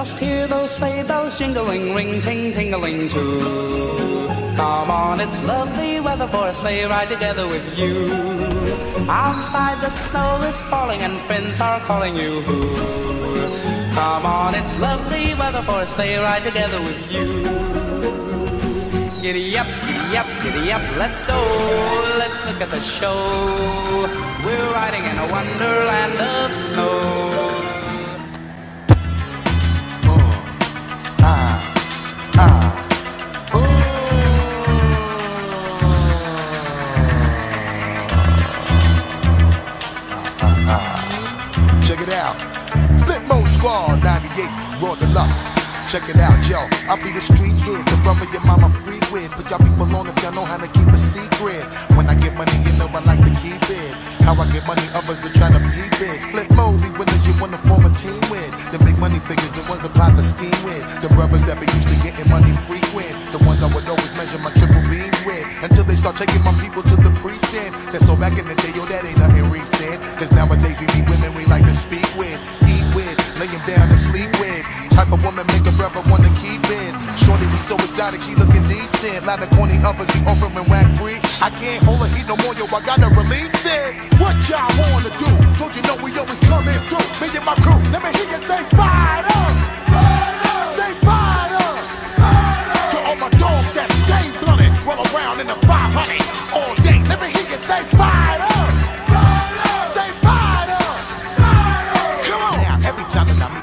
Just hear those sleigh bells jingling, ring, ting, tingling too. Come on, it's lovely weather for a sleigh ride together with you. Outside the snow is falling and friends are calling you. Come on, it's lovely weather for a sleigh ride together with you. Giddy up, giddy up, giddy up, let's go, let's look at the show. We're riding in a wonderland of snow. Check it out, Flip Mode Squad 98 Raw Deluxe. Check it out, yo. I'll be the street kid, the brother your mama free with. Put y'all people on if y'all know how to keep a secret. When I get money, you know I like to keep it. How I get money, others are trying to be big. Flip Mode, be winners you wanna form a team with. The big money figures, the ones that plot the scheme with. The brothers that be used to getting money frequent. The ones I would always measure my triple beam with. Until they start taking my people to the precinct. That's so back in the day, yo, that ain't nothing recent. Cause nowadays we be women we like to speak with, eat with, lay them down and sleep with. Type of woman make a brother wanna keep it. Shorty be so exotic, she looking decent. Lot of corny others be offering whack free. I can't hold her heat no more, yo, I gotta release it. What y'all wanna do? Don't you know we always coming through? Me and my crew, let me hear you say fired up. Say fired up. To all my dogs that stay blunted, roll around in the 500 all day. Let me hear you say fired up. Say fired up. Come on. Now, every time that I meet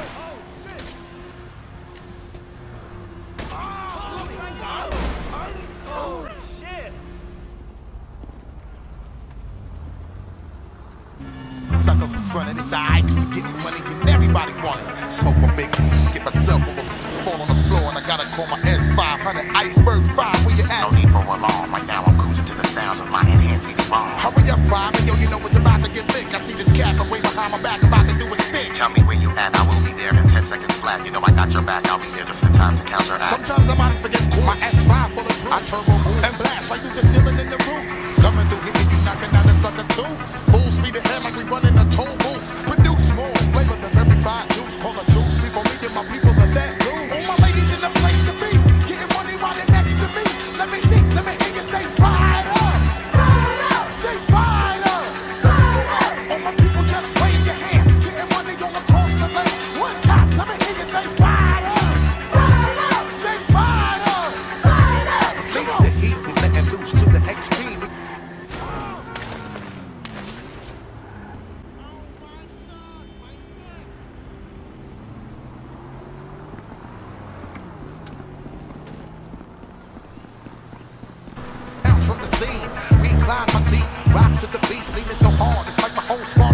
suck up in front of this eye, getting money and everybody want it. Smoke my big, get myself over, fall on the floor, and I gotta call my S500 Iceberg 5. Where you at? No need for alarm. Right now I'm cruising to the sounds of my enhanced bomb. Hurry up, 5, and yo, you know it's about to get thick. I see this cat away behind my back, about to do a stick. Tell me where you at, I will be there in 10 seconds flat. You know I got your back, I'll be there just in time to counteract. Sometimes I might forget to call my S5 bulletproof. I turbo move and blast right through the ceiling in the roof. Coming through here, you knocking out a sucker too. Full speed ahead like we running a toll booth. Produce more flavor than verified juice. Call a juice, we for me and my people are that loose. All my ladies in the place to be, getting money right next to me. Let me see, let me hear you say fired up. Say fired up. All my people just wave your hand, getting money all across the land. One time, let me hear you say fired up. Say fired up. Release the heat, we letting loose to the extreme. From the scene, recline my seat, rock to the beat, leaning so hard, it's like my whole squad